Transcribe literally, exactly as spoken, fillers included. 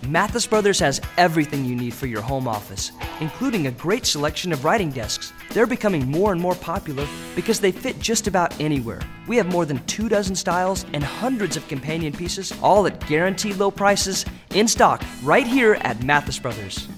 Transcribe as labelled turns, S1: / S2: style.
S1: Mathis Brothers has everything you need for your home office, including a great selection of writing desks. They're becoming more and more popular because they fit just about anywhere. We have more than two dozen styles and hundreds of companion pieces, all at guaranteed low prices, in stock right here at Mathis Brothers.